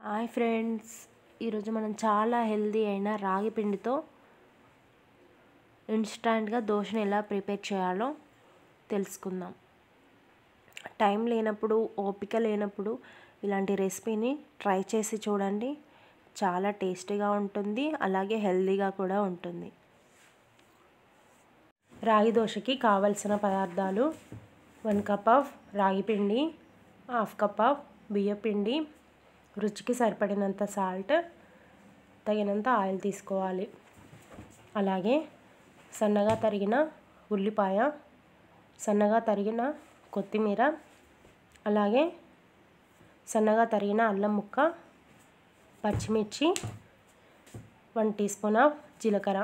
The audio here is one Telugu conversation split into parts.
హాయ్ ఫ్రెండ్స్, ఈరోజు మనం చాలా హెల్దీ అయిన రాగి పిండితో ఇన్స్టంట్గా దోశను ఎలా ప్రిపేర్ చేయాలో తెలుసుకుందాం. టైం లేనప్పుడు, ఓపిక లేనప్పుడు ఇలాంటి రెసిపీని ట్రై చేసి చూడండి. చాలా టేస్టీగా ఉంటుంది, అలాగే హెల్దీగా కూడా ఉంటుంది. రాగి దోశకి కావలసిన పదార్థాలు: 1 కప్ ఆఫ్ రాగి పిండి, 1/2 కప్ ఆఫ్ బియ్యం పిండి, రుచికి సరిపడినంత సాల్ట్, తగినంత ఆయిల్ తీసుకోవాలి. అలాగే సన్నగా తరిగిన ఉల్లిపాయ, సన్నగా తరిగిన కొత్తిమీర, అలాగే సన్నగా తరిగిన అల్లం ముక్క, పచ్చిమిర్చి, 1 టీ స్పూన్ ఆఫ్ జీలకర్ర.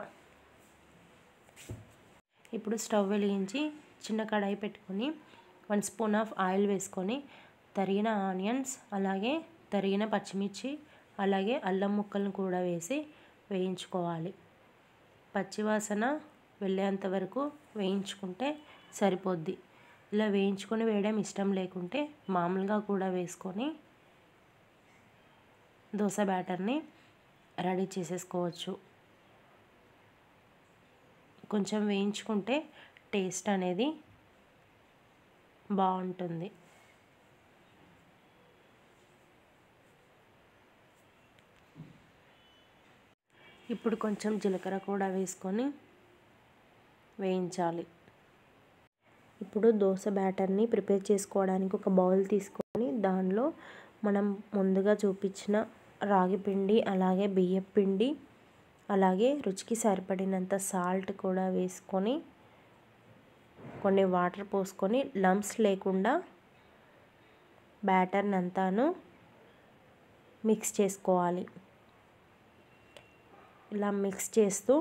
ఇప్పుడు స్టవ్ వెలిగించి చిన్న కడాయి పెట్టుకొని 1 స్పూన్ ఆఫ్ ఆయిల్ వేసుకొని తరిగిన ఆనియన్స్, అలాగే తరిగిన పచ్చిమిర్చి, అలాగే అల్లం ముక్కలను కూడా వేసి వేయించుకోవాలి. పచ్చివాసన వెళ్ళేంత వరకు వేయించుకుంటే సరిపోద్ది. ఇలా వేయించుకొని వేయడం ఇష్టం లేకుంటే మామూలుగా కూడా వేసుకొని దోశ బ్యాటర్ని రెడీ చేసేసుకోవచ్చు. కొంచెం వేయించుకుంటే టేస్ట్ అనేది బాగుంటుంది. ఇప్పుడు కొంచెం జీలకర్ర కూడా వేసుకొని వేయించాలి. ఇప్పుడు దోశ బ్యాటర్ని ప్రిపేర్ చేసుకోవడానికి ఒక బౌల్ తీసుకొని దానిలో మనం ముందుగా చూపించిన రాగి పిండి, అలాగే బియ్యం పిండి, అలాగే రుచికి సరిపడినంత సాల్ట్ కూడా వేసుకొని కొన్ని వాటర్ పోసుకొని లంప్స్ లేకుండా బ్యాటర్ని అంతాను మిక్స్ చేసుకోవాలి. ఇలా మిక్స్ చేస్తూ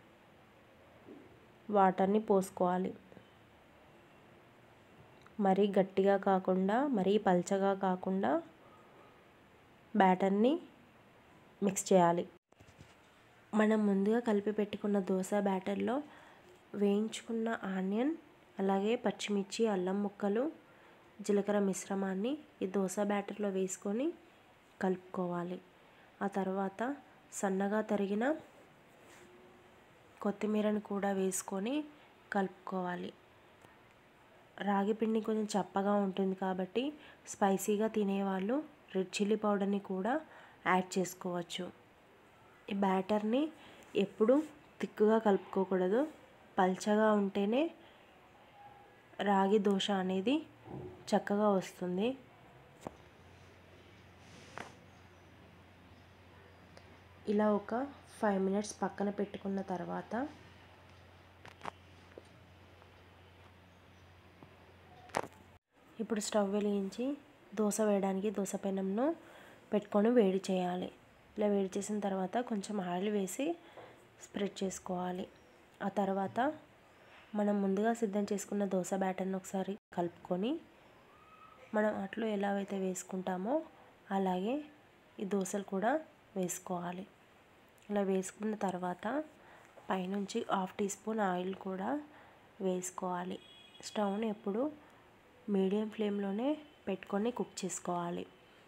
వాటర్ని పోసుకోవాలి. మరీ గట్టిగా కాకుండా, మరీ పల్చగా కాకుండా బ్యాటర్ని మిక్స్ చేయాలి. మనం ముందుగా కలిపి పెట్టుకున్న దోశ బ్యాటర్లో వేయించుకున్న ఆనియన్, అలాగే పచ్చిమిర్చి, అల్లం ముక్కలు, జీలకర్ర మిశ్రమాన్ని ఈ దోశ బ్యాటర్లో వేసుకొని కలుపుకోవాలి. ఆ తర్వాత సన్నగా తరిగిన కొత్తిమీరను కూడా వేసుకొని కలుపుకోవాలి. రాగి పిండి కొంచెం చప్పగా ఉంటుంది కాబట్టి స్పైసీగా తినేవాళ్ళు రెడ్ చిల్లీ పౌడర్ని కూడా యాడ్ చేసుకోవచ్చు. ఈ బ్యాటర్ని ఎప్పుడు థిక్గా కలుపుకోకూడదు. పల్చగా ఉంటేనే రాగి దోశ అనేది చక్కగా వస్తుంది. ఇలా ఒక 5 మినిట్స్ పక్కన పెట్టుకున్న తర్వాత ఇప్పుడు స్టవ్ వెలిగించి దోశ వేయడానికి దోశ పెనంను పెట్టుకొని వేడి చేయాలి. ఇలా వేడి చేసిన తర్వాత కొంచెం ఆయిల్ వేసి స్ప్రెడ్ చేసుకోవాలి. ఆ తర్వాత మనం ముందుగా సిద్ధం చేసుకున్న దోశ బ్యాటర్ని ఒకసారి కలుపుకొని మనం అట్లు ఎలా అయితే వేసుకుంటామో అలాగే ఈ దోశలు కూడా వేసుకోవాలి. ఇలా వేసుకున్న తర్వాత పైనుంచి 1/2 టీ స్పూన్ ఆయిల్ కూడా వేసుకోవాలి. స్టవ్ని ఎప్పుడు మీడియం ఫ్లేమ్లోనే పెట్టుకొని కుక్ చేసుకోవాలి.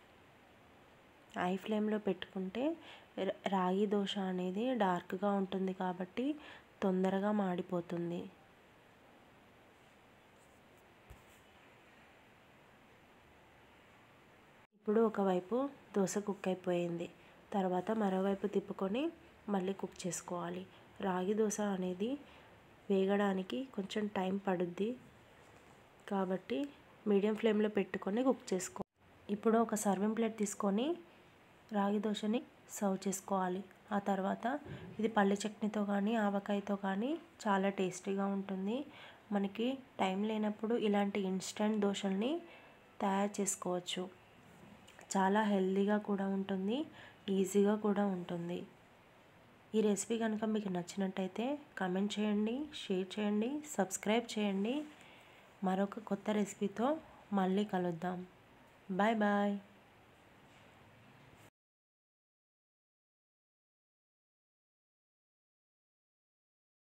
హై ఫ్లేమ్లో పెట్టుకుంటే రాగి దోశ అనేది డార్క్గా ఉంటుంది కాబట్టి తొందరగా మాడిపోతుంది. ఇప్పుడు ఒకవైపు దోశ కుక్ అయిపోయింది. తర్వాత మరోవైపు తిప్పుకొని మళ్ళీ కుక్ చేసుకోవాలి. రాగి దోశ అనేది వేగడానికి కొంచెం టైం పడుద్ది కాబట్టి మీడియం ఫ్లేమ్లో పెట్టుకొని కుక్ చేసుకో. ఇప్పుడు ఒక సర్వింగ్ ప్లేట్ తీసుకొని రాగి దోశని సర్వ్ చేసుకోవాలి. ఆ తర్వాత ఇది పల్లి చట్నీతో కానీ, ఆవకాయతో కానీ చాలా టేస్టీగా ఉంటుంది. మనకి టైం లేనప్పుడు ఇలాంటి ఇన్స్టెంట్ దోశల్ని తయారు చేసుకోవచ్చు. చాలా హెల్దీగా కూడా ఉంటుంది, ఈజీగా కూడా ఉంటుంది. ఈ రెసిపీ కనుక మీకు నచ్చినట్టయితే కామెంట్ చేయండి, షేర్ చేయండి, సబ్స్క్రైబ్ చేయండి. మరొక కొత్త రెసిపీతో మళ్ళీ కలుద్దాం. Bye bye.